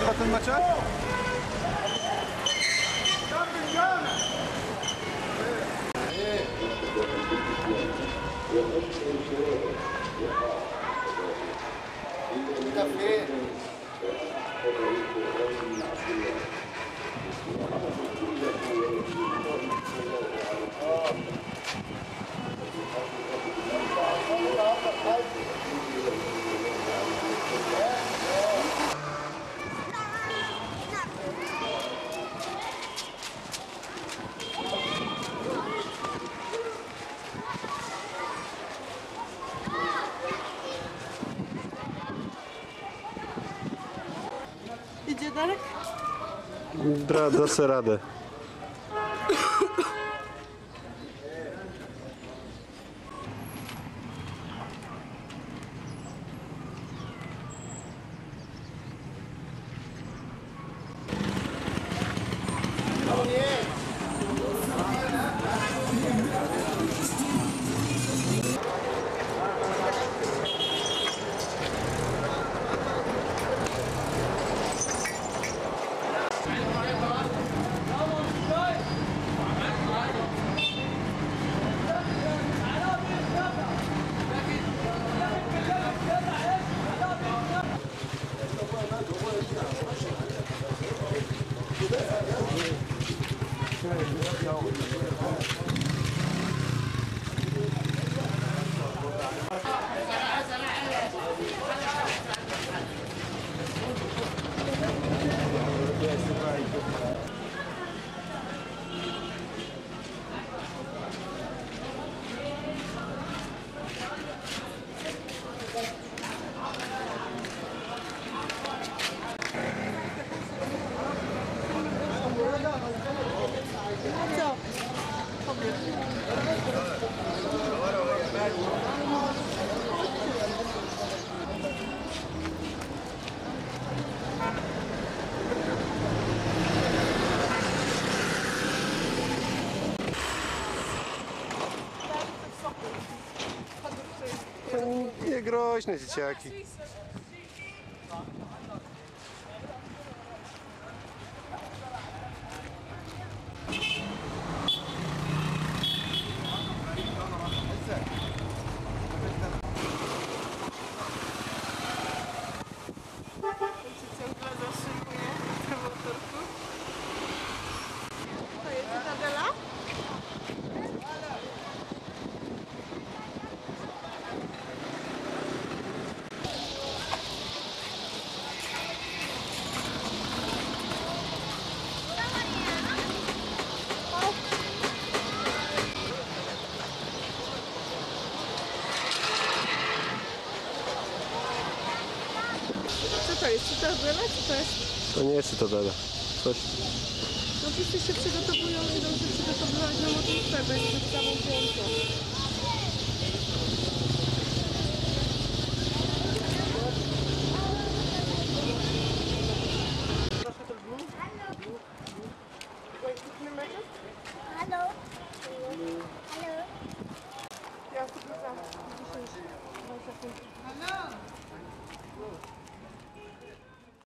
trwa ten meczek? Idzie Darek? Da se radę. Nie groźne dzieciaki. Ciągle zaszyjuje na motorku. To jest Izabela? Co to jest? Czy to Izabela? Czy to jest? To nie jest Cytadela. Coś. No wszyscy się przygotowują, idą się przygotowywać na motorówkę, bez samą piękną.